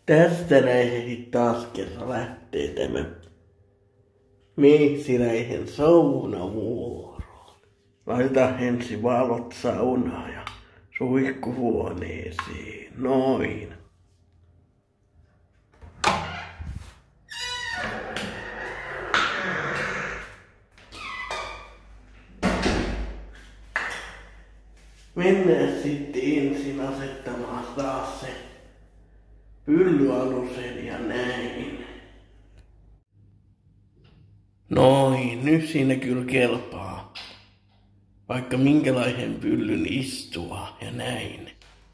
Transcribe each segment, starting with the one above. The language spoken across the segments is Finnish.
Tästä näin taas kerran lähtee tämä meissiläisen saunavuoro. Laita ensin valot saunaa ja suihkuhuoneeseen. Noin. Mennään sitten ensin asettamaan taas se pyllyalusen ja näin. Noin, nyt siinä kyllä kelpaa. Vaikka minkälaisen pyllyn istua ja näin.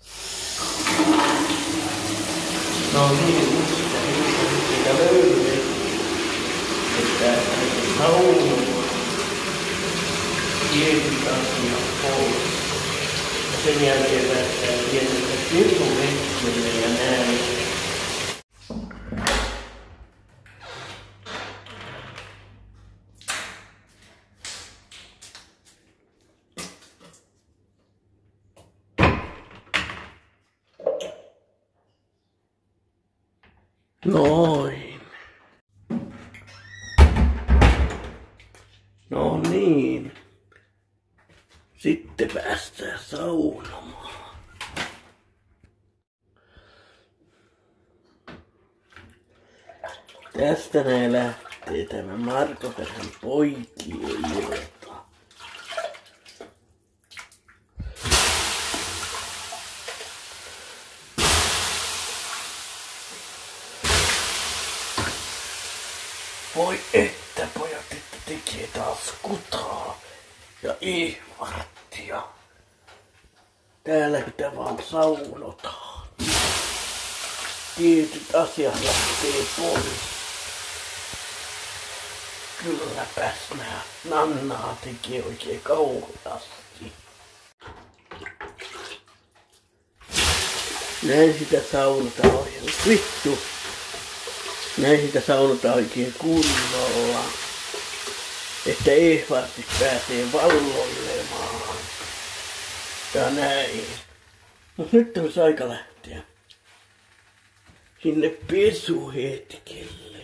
No niin, nyt sitä löytyy. Että saunua. Tietyt asiat pois. Sen jälkeen päästään tietysti pilkuveksille ja näin. Noin. No niin. Sitten päästään saunomaan. Tästä näin lähtee tämä Markoperän poikien ilta. Voi että pojat, että tekee taas kutaa ja ihvarttia. Täällä pitää vaan saunotaan. Tietyt asiat lähtee pois. Kylläpäs nää Nannaa tekee oikein kauheasti. Näin sitä saunotaan oikein. Vittu! Näin sitä saunotaan oikein kunnolla. Että ehvartit pääsee valloilemaan. Ja näin. Mut nyt olisi aika lähteä sinne pesuhetkelle.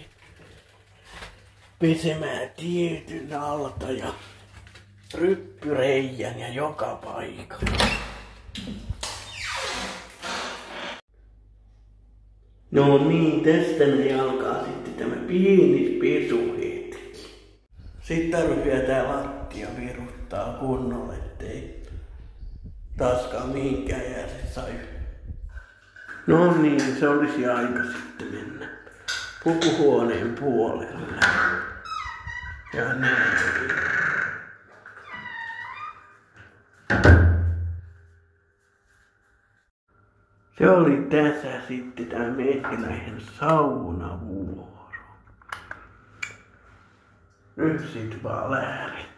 Pesemään tietyn alta ja ryppyreijän ja joka paikalla. No niin, tästä ne alkaa sitten tämä pieni pesuhetki. Sitten tarvitsee vielä tää lattia viruttaa kunnolla, ettei taaskaan mihinkään jää se saju. No niin, se olisi aika sitten mennä pukuhuoneen puolelle. Ja näin. Se oli tässä sitten tämä meikäläisen saunavuoro. Nyt sit vaan lähdetään.